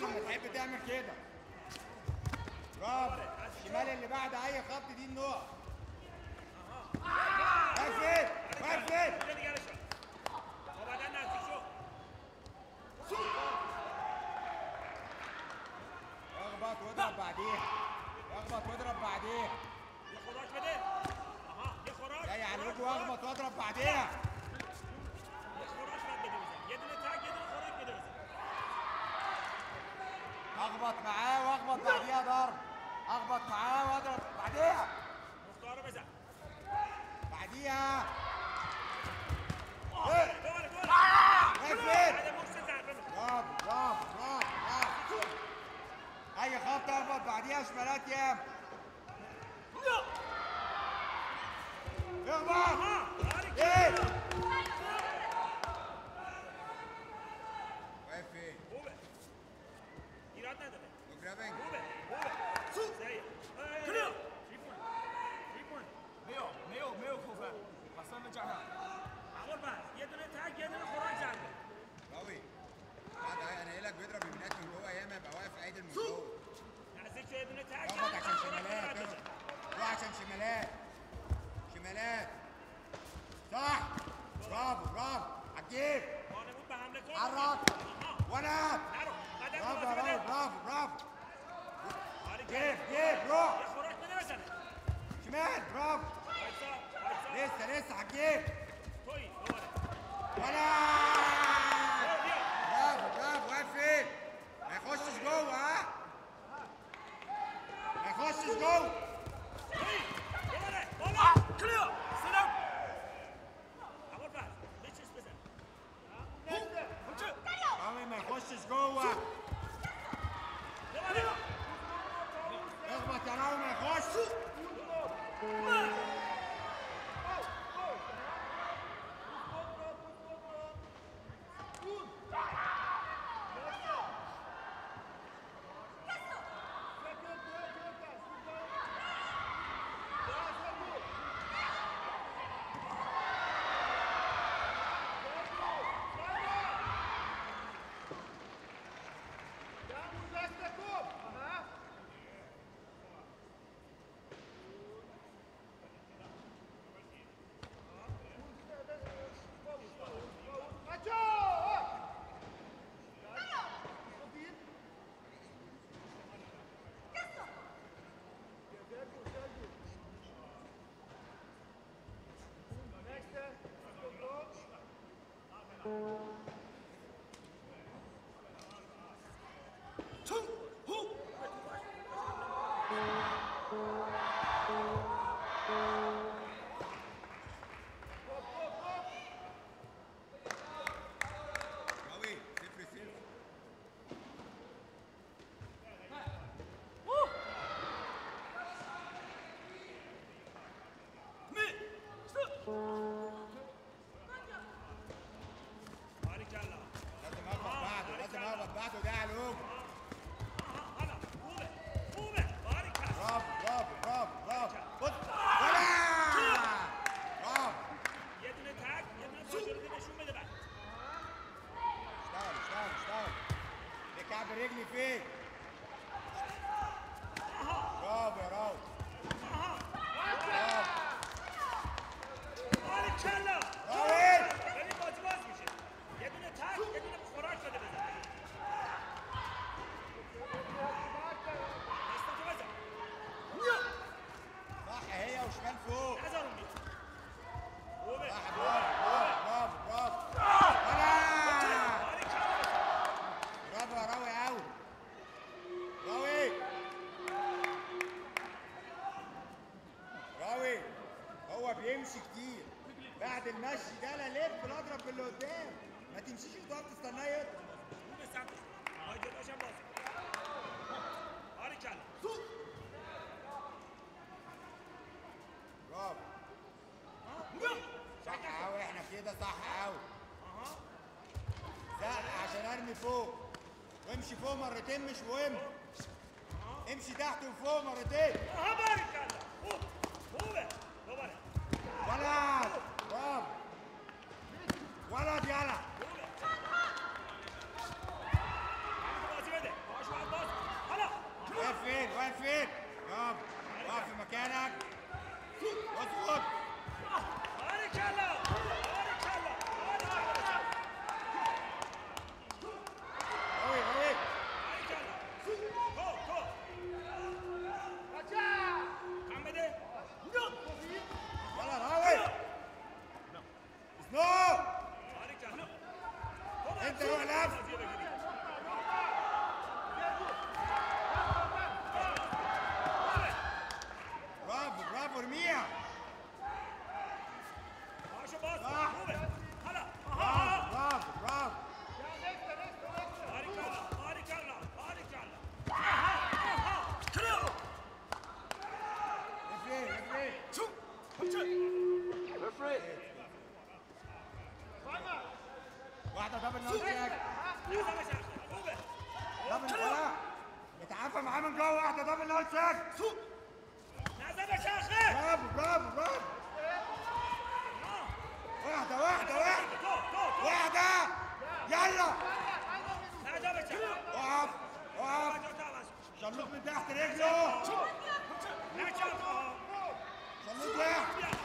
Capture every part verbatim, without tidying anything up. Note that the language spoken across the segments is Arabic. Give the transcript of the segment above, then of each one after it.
لما تحب تعمل كده. برافو. الشمال اللي بعد اي خط دي النقط. واقف واقف. اخبط واضرب بعديها. اخبط واضرب بعديها. جاي عليك واخبط واضرب بعديها. اخبط معاه واخبط بعديها ضرب. اخبط معاه واضرب بعديها. بعديها. برافو برافو برافو. اي خط اخبط بعديها شمالات يام. اخبط. ايه واقف فين؟ No grabbing. ميو ميو ميو خوفه وصلنا جاهز. عمر بقى يدنا تاج يدنا خراج زعلان. قوي. بعد انا قايل لك بيضرب يمينات من جوه ياما يبقى واقف عادل من جوه. نعزك يدنا تاج. اخبط عشان شمالات. روح عشان شمالات. شمالات. صح. برافو برافو. عجيب. حرك. وانا. برافو برافو برافو برافو. جيب جيب روح. شمال برافو. لسه لسه عجيب. ولا. برافو برافو. واقف فين؟ ما يخشش جوه ها؟ ما يخشش جوه. قوي ما يخشش جوه. اخبط يا راوي ما يخش. رجلي فين؟ برافو يا راو. صح هي وشمال فوق. صح برافو برافو برافو برافو يا راوي قوي. راوي راوي هو بيمشي كتير. بعد المشي ده لا لف لا اضرب باللي قدام. ما تمشيش وتقف تستناه يطلع. برافو. صح قوي احنا كده صح قوي. زق عشان ارمي فوق. وامشي فوق مرتين مش مهم. امشي تحت وفوق مرتين. ولد برافو. ولد يلا. فين؟ واقف فين؟ برافو واقف في مكانك اظبط بارك الله بارك الله بارك الله قوي قوي بارك الله جو جو كم بده يلا راوي سنو بارك الله انت روح لف برافو برافو ارميها ماشي باص صح. هلا برافو برافو برافو بارك الله بارك الله بارك الله ريفري ريفري واحدة دبل نوت تراك دبل لا اتعافى معاه من جوه واحدة دبل نوت تراك نازل يا شيخ برافو برافو برافو واحدة واحدة واحدة واحدة يلا نازل يا شيخ اقف اقف شلوط من تحت رجله شلوط تحت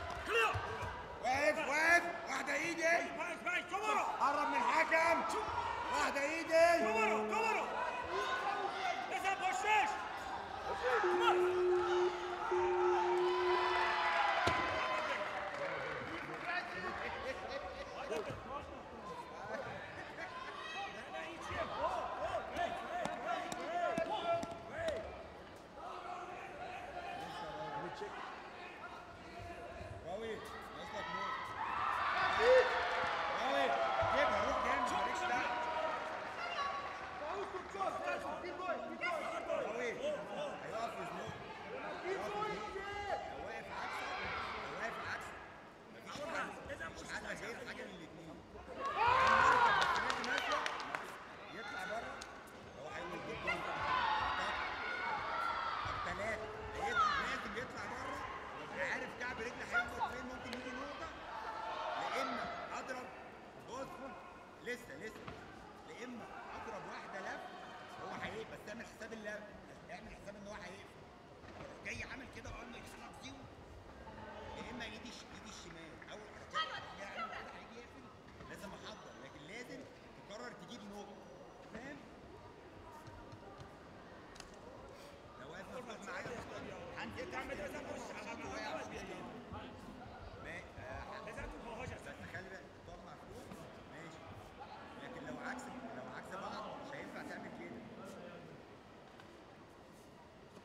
واقف واقف واحدة ايدي قرب من الحكم واحدة ايدي قوي ناقصلك موت قوي جيبها روح جامد مالكش دعوة قوي هيقف يزنق هيقف يزنق لو واقف عكسك لو واقف عكسك مفيش حل مفيش حل غير حاجة من الاتنين يطلع بره هو هيجيب جول التلاتة لازم يطلع بره يبقى عارف كعب رجلي هيخبط فين ممكن يجي نقطة يا إما أضرب بص لسه لسه يا إما أضرب واحدة لف هو هيقف بس اعمل حساب اللف اعمل حساب إن هو هيقف جاي عامل كده أول ما يتحرك زيرو يا إما إيدي إيدي الشمال أول ما جاي عامل كده هيجي يقفل لازم أحضر لكن لازم تقرر تجيب نقطة فاهم؟ لو واقف مفتوح معايا هنزل تحت خطوة واقع بس خلي بالك تقف مفتوح ماشي لكن لو عكس لو عكس بعض مش هينفع تعمل كده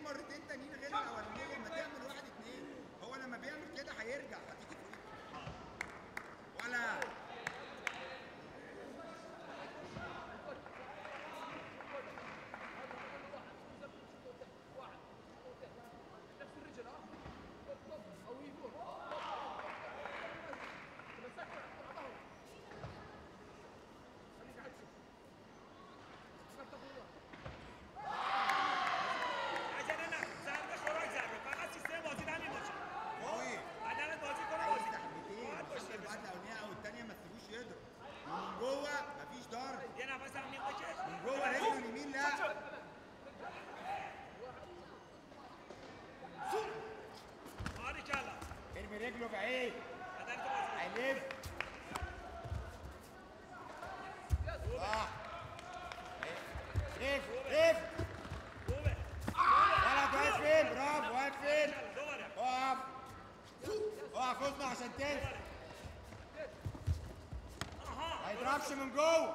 مرتين تانيين غير الاولانيه لما تعمل واحد اتنين. هو لما بيعمل كده هيرجع هتيجي فوق ولا عشان انا ضربه خراج ضربه فقط سیستم بازی همین باشه. قوي عدالت بازی کنه عايز بازی. تحميتين باید باشه الشوط بعد باشه. الاولانيه او الثانيه ما تسيبوش يضرب ومن جوه مفيش ضرب یه نفس هم میکشه. من جوه رجله اليمين لا باریکلا. ارمي رجله بعيد عدالت بازی. هيلف صح لف لف خوبه. غلط واقف فين برافو واقف فين دوباره. اقف اقف اصنع عشان تنزل آها. ما يضربش من جوه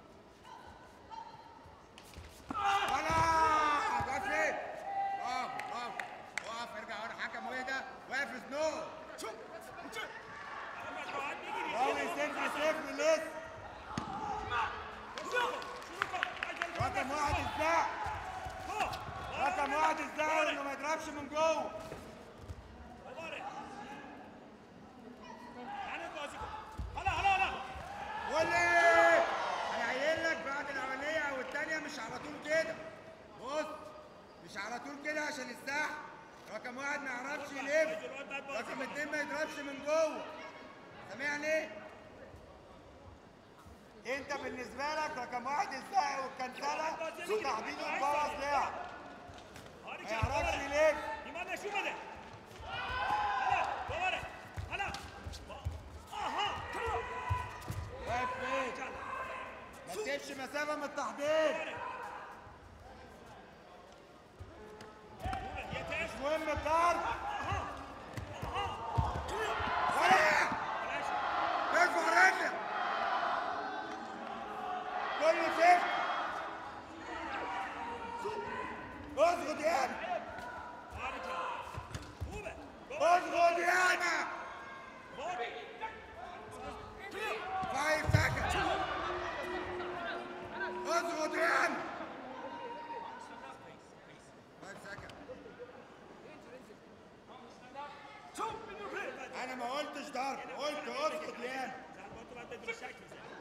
ولا واقف فين برافو برافو اقف ارجع ورا حكم واهدى واقف سنو اما راحت میگیری. قوي صفر صفر لسه شروع کن. شروع کن. عجل. رقم واحد الزق خب. رقم واحد الزق انه ما يضربش من جوه دوباره. عدالت بازی کن. حالا حالا حالا. ولي انا قايل لك بعد الاولانيه او الثانيه مش على طول كده بص مش على طول كده عشان السحب رقم واحد ما يعرفش يلف رقم اتنين ما يضربش من جوه سامعني انت بالنسبه لك رقم واحد السحب والكنسله وتحديد ومبوظ لعب ما يعرفش يلف ایمان نشون بده. حالا دوباره. حالا. آها. واقف فين ما تسيبش مسافه من التحضير خوبه. یه تست. مش مهم الضرب آها. آها. ولا بلاش. ارفع رجلك كل صفر اضغط يانا باریکلا. خوبه. اضغط يانا خب. فايف سكند اضغط يانا فايف سكند انا ما قلتش ضرب قلت اضغط يانا ضربات رو باید بدون شک بزنی.